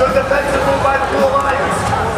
Good defensive move by the Blue Alliance.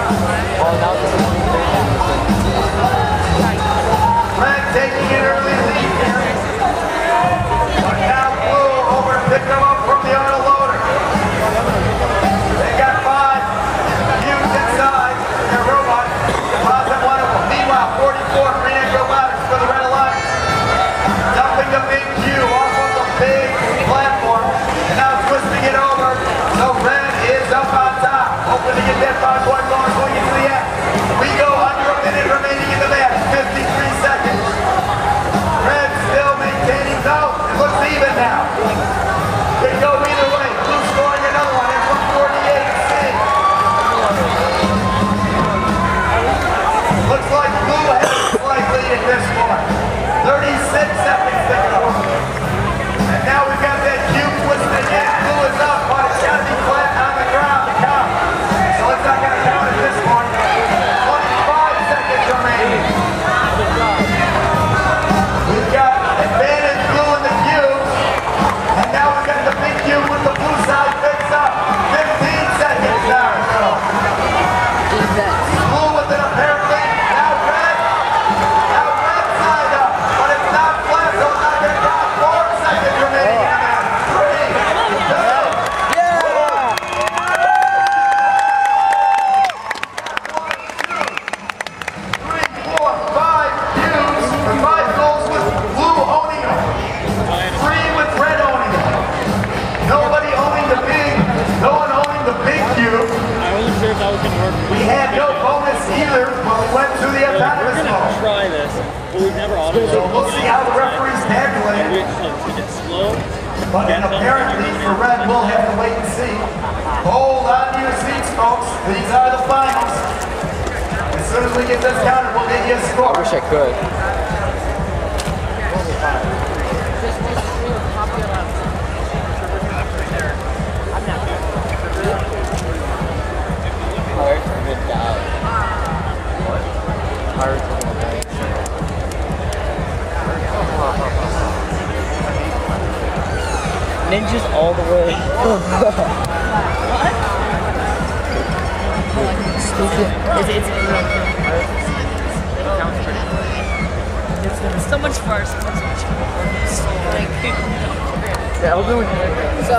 Red taking an early lead here. But now Blue over to pick them up from the auto loader. They got 5 cubes inside their robot. Deposit one of them. Meanwhile, 44 Green Egg Robotics for the Red Alliance. Dumping the big cube off of the big platform. And now twisting it over. So Red is up on top. Hoping to get that 5-point bonus going into the end. We go under a minute remaining in the match. 53 seconds. Red still maintaining though. It looks even now. Could go either way. Blue scoring another one at 148. Looks like Blue has a slight lead at this point. 36 seconds to go. And now we've got that cube twisting again. Blue is up, but it's got to be flat on the ground to count. So it's not going to count at this point. 25 seconds remaining. We've got advantage Blue in the cube. And now we've got the big cube with the blue side fixed up. 15 seconds now. Blue with an apparent lead. Now Red. Now Red side up. But it's not flat, so it's not going to count. 4 seconds remaining. 3, 4, 5 cubes. We had no bonus either when we went to the autonomous mode. We're going to try this, but we've never automated. So we'll see how the referees tabulate it. It's slow. But apparently for Red, we'll have to wait and see. Hold on to your seats, folks. These are the finals. As soon as we get this counted, we'll get you a score. I wish I could. Ninjas all the way. What? It's so much worse. Yeah, I'll do it. So,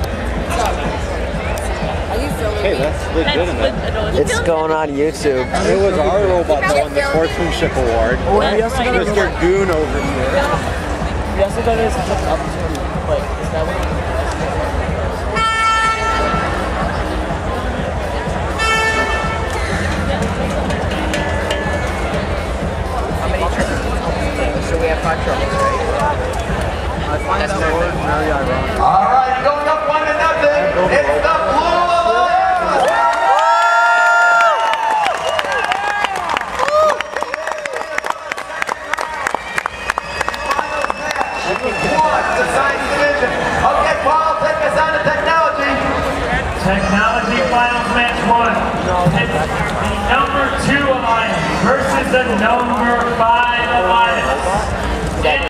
are you filming Hey, me? that's legitimate. It's going on YouTube. It was our robot that won the Sportsmanship Award. Mr. Goon over here. We also got this hook up to, like, is that what How many troubles? So we have 5 troubles, right? I find that word very ironic. All right, going up 1-0. It's the Blue Alliance. The science division. Okay, Paul, take us on to technology. Technology finals match 1. It's the number 2 alliance versus the number 5 alliance.